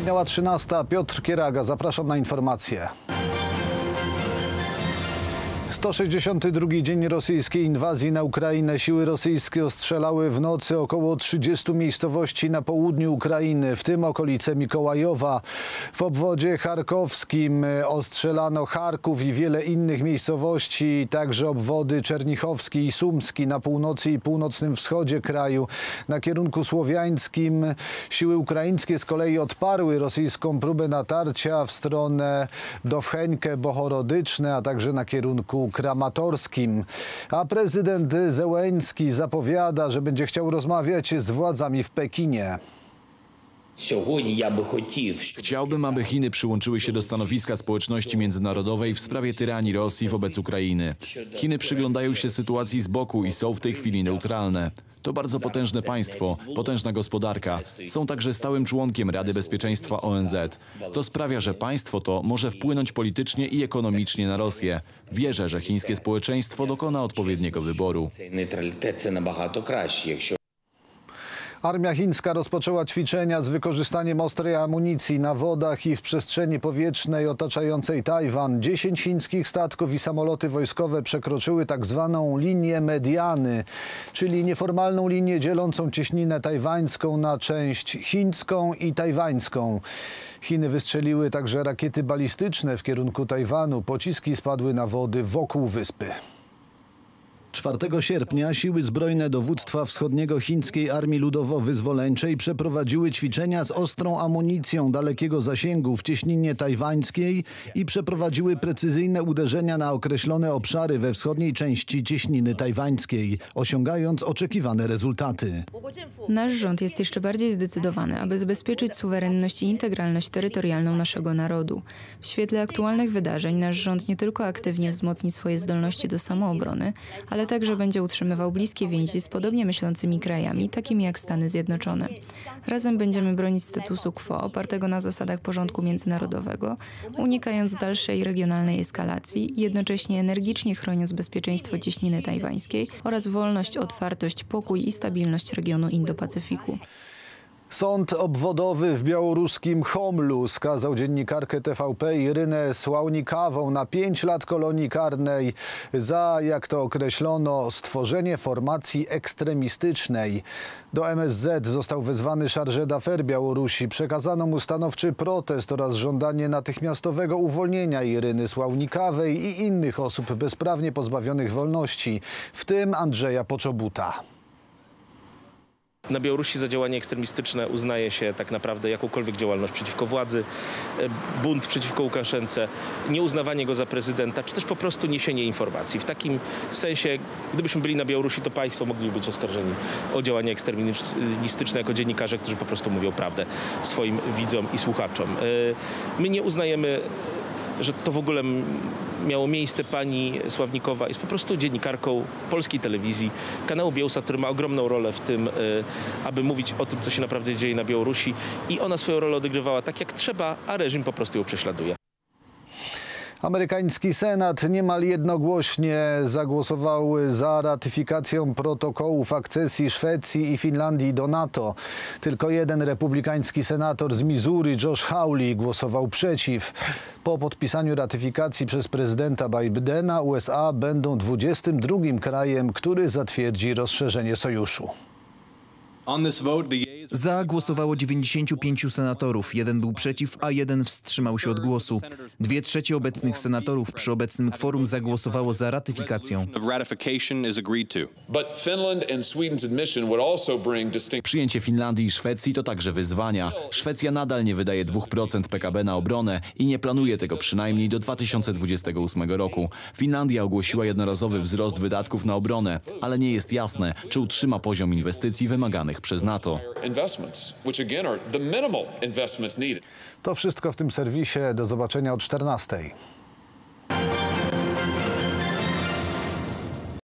Minęła 13. Piotr Kieraga, zapraszam na informacje. 162 dzień rosyjskiej inwazji na Ukrainę. Siły rosyjskie ostrzelały w nocy około 30 miejscowości na południu Ukrainy, w tym okolice Mikołajowa. W obwodzie charkowskim ostrzelano Charków i wiele innych miejscowości, także obwody czernichowski i sumski na północy i północnym wschodzie kraju. Na kierunku słowiańskim siły ukraińskie z kolei odparły rosyjską próbę natarcia w stronę Dowcheńkę, Bohorodyczne, a także na kierunku Kramatorskim. A prezydent Zełenski zapowiada, że będzie chciał rozmawiać z władzami w Pekinie. Chciałbym, aby Chiny przyłączyły się do stanowiska społeczności międzynarodowej w sprawie tyranii Rosji wobec Ukrainy. Chiny przyglądają się sytuacji z boku i są w tej chwili neutralne. To bardzo potężne państwo, potężna gospodarka. Są także stałym członkiem Rady Bezpieczeństwa ONZ. To sprawia, że państwo to może wpłynąć politycznie i ekonomicznie na Rosję. Wierzę, że chińskie społeczeństwo dokona odpowiedniego wyboru. Armia chińska rozpoczęła ćwiczenia z wykorzystaniem ostrej amunicji na wodach i w przestrzeni powietrznej otaczającej Tajwan. 10 chińskich statków i samoloty wojskowe przekroczyły tak zwaną linię mediany, czyli nieformalną linię dzielącą cieśninę tajwańską na część chińską i tajwańską. Chiny wystrzeliły także rakiety balistyczne w kierunku Tajwanu. Pociski spadły na wody wokół wyspy. 4 sierpnia siły zbrojne dowództwa wschodniego chińskiej Armii Ludowo-Wyzwoleńczej przeprowadziły ćwiczenia z ostrą amunicją dalekiego zasięgu w cieśninie tajwańskiej i przeprowadziły precyzyjne uderzenia na określone obszary we wschodniej części cieśniny tajwańskiej, osiągając oczekiwane rezultaty. Nasz rząd jest jeszcze bardziej zdecydowany, aby zabezpieczyć suwerenność i integralność terytorialną naszego narodu. W świetle aktualnych wydarzeń nasz rząd nie tylko aktywnie wzmocni swoje zdolności do samoobrony, ale także będzie utrzymywał bliskie więzi z podobnie myślącymi krajami, takimi jak Stany Zjednoczone. Razem będziemy bronić statusu quo opartego na zasadach porządku międzynarodowego, unikając dalszej regionalnej eskalacji, jednocześnie energicznie chroniąc bezpieczeństwo cieśniny tajwańskiej oraz wolność, otwartość, pokój i stabilność regionu Indo-Pacyfiku. Sąd obwodowy w białoruskim Homlu skazał dziennikarkę TVP Irynę Sławnikawą na 5 lat kolonii karnej za, jak to określono, stworzenie formacji ekstremistycznej. Do MSZ został wezwany chargé d'affaires Białorusi. Przekazano mu stanowczy protest oraz żądanie natychmiastowego uwolnienia Iryny Sławnikawej i innych osób bezprawnie pozbawionych wolności, w tym Andrzeja Poczobuta. Na Białorusi za działanie ekstremistyczne uznaje się tak naprawdę jakąkolwiek działalność przeciwko władzy, bunt przeciwko Łukaszence, nieuznawanie go za prezydenta, czy też po prostu niesienie informacji. W takim sensie, gdybyśmy byli na Białorusi, to państwo mogliby być oskarżeni o działanie ekstremistyczne jako dziennikarze, którzy po prostu mówią prawdę swoim widzom i słuchaczom. My nie uznajemy, że to w ogóle miało miejsce. Pani Sławnikowa jest po prostu dziennikarką polskiej telewizji, kanału Biełsat, który ma ogromną rolę w tym, aby mówić o tym, co się naprawdę dzieje na Białorusi, i ona swoją rolę odegrywała tak jak trzeba, a reżim po prostu ją prześladuje. Amerykański Senat niemal jednogłośnie zagłosował za ratyfikacją protokołów akcesji Szwecji i Finlandii do NATO. Tylko jeden republikański senator z Missouri, Josh Hawley, głosował przeciw. Po podpisaniu ratyfikacji przez prezydenta Bidena USA będą 22. krajem, który zatwierdzi rozszerzenie sojuszu. Za głosowało 95 senatorów, 1 był przeciw, a 1 wstrzymał się od głosu. 2/3 obecnych senatorów przy obecnym kworum zagłosowało za ratyfikacją. Przyjęcie Finlandii i Szwecji to także wyzwania. Szwecja nadal nie wydaje 2% PKB na obronę i nie planuje tego przynajmniej do 2028 roku. Finlandia ogłosiła jednorazowy wzrost wydatków na obronę, ale nie jest jasne, czy utrzyma poziom inwestycji wymaganych przez NATO. To wszystko w tym serwisie. Do zobaczenia o 14:00.